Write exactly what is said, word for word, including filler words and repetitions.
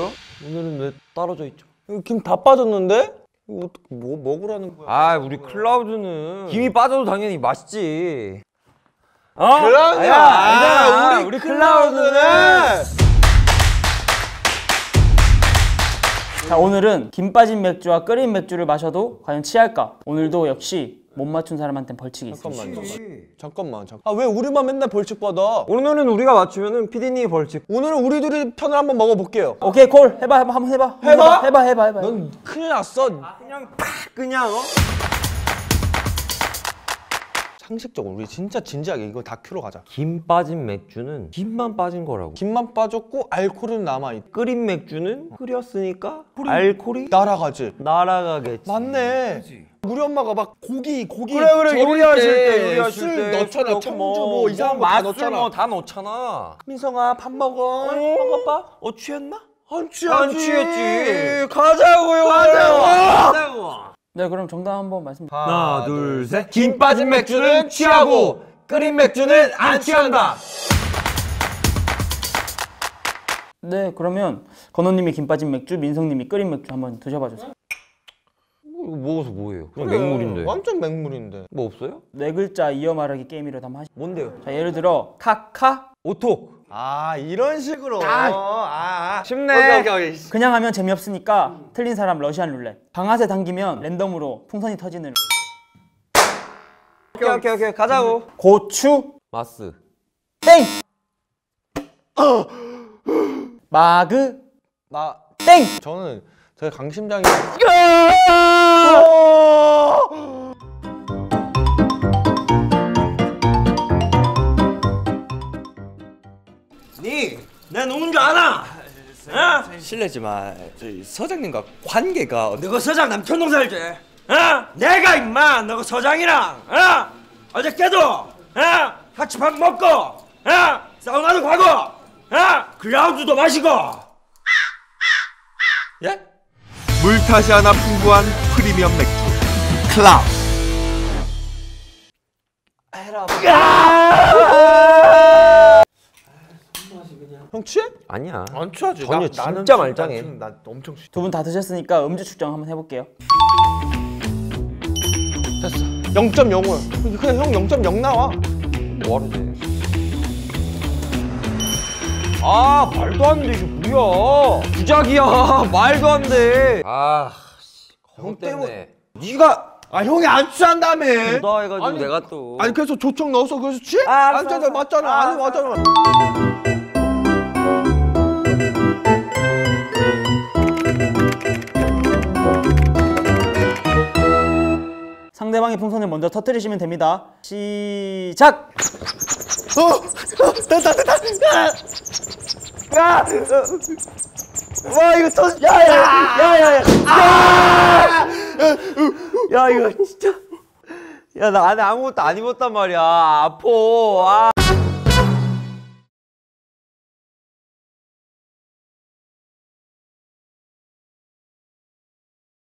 오늘은 왜 떨어져 있죠? 김 다 빠졌는데? 이거 어떻게 뭐 먹으라는 거야? 아, 우리 클라우드는 김이 빠져도 당연히 맛있지. 어? 그럼요. 아니야, 아니야. 우리, 우리 클라우드는 자, 오늘은 김 빠진 맥주와 끓인 맥주를 마셔도 과연 취할까? 오늘도 역시 못 맞춘 사람한테는 벌칙이 있습니다. 잠깐만, 잠깐만, 잠깐만. 아, 왜 우리만 맨날 벌칙 받아? 오늘은 우리가 맞추면은 피디님이 벌칙. 오늘은 우리 둘이 편을 한번 먹어볼게요. 오케이, 콜. 해봐, 해봐, 한번 해봐. 해봐? 해봐, 해봐, 해봐. 넌 큰일 났어. 그냥 팍 그냥 어? 상식적으로 우리 진짜 진지하게 이거 다큐로 가자. 김 빠진 맥주는 김만 빠진 거라고. 김만 빠졌고 알코올은 남아있. 끓인 맥주는 끓였으니까 알코올이 날아가지. 날아가겠지. 맞네. 우리 엄마가 막 고기 고기 그래 그래 요리하실 때 요리하실 요리하실 술 때 넣잖아. 청주 뭐 이상한 거 다 맛술 넣잖아. 뭐 다 넣잖아. 민성아 밥 먹어. 어? 먹어봐. 어 취했나? 안 취하지. 안 취했지. 가자고요. 가자고. 가자고. 네, 그럼 정답 한번 말씀. 하나 둘 셋. 김 빠진 맥주는 취하고 끓인 맥주는 안 취한다. 네, 그러면 건호님이 김 빠진 맥주, 민성님이 끓인 맥주 한번 드셔봐 주세요. 뭐 이거 먹어서 뭐예요? 그냥 그래, 맹물인데. 완전 맹물인데. 뭐 없어요? 네 글자 이어 말하기 게임이라도 한번 하시. 뭔데요? 자, 예를 들어 카카. 오톡. 아 이런 식으로. 아, 아, 쉽네. 오케이, 오케이, 오케이. 그냥 하면 재미없으니까 틀린 사람 러시안 룰렛. 방아쇠 당기면 랜덤으로 풍선이 터지는. 오케이 오케이 오케이 가자고. 고추 마스. 땡. 마그 나 땡. 저는 저희 강심장이. 니, 내 누군 줄 알아? 어? 실례지만 저희 서장님과 관계가 너가 서장 남편 농사일지? 어? 내가 임마 너가 서장이랑 어? 어저께도 어? 같이 밥 먹고 어? 사우나도 가고 어? 클라우드도 마시고. 예? 물타시 하나 풍부한 프리미엄 맥주 클라우드. 형 취해? 아니야. 안 취하지. 전혀 나, 나는 진짜 취- 말짱해. 나, 나 엄청 취해. 두 분 다 드셨으니까 음주 측정 한번 해볼게요. 됐어. 영 점 영을. 그냥 형 영 점 영 나와. 뭐하러 돼? 아 말도 안 돼. 이게 뭐야? 부작이야. 말도 안 돼. 아, 형 때문에. 네가 아 형이 안 취한다며. 부다 해가지고 아니, 내가 또. 아니 그래서 조청 넣어서 그래서 취해? 아, 알았어, 맞잖아, 알았어. 맞잖아. 아, 아니 맞잖아. 상대방의 풍선을 먼저 터뜨리시면 됩니다. 시작! 어, 됐다, 됐다. 야, 와 이거 터, 야야야야야. 야 이거 진짜. 야 나 안에 아무것도 안 입었단 말이야. 아파. 아.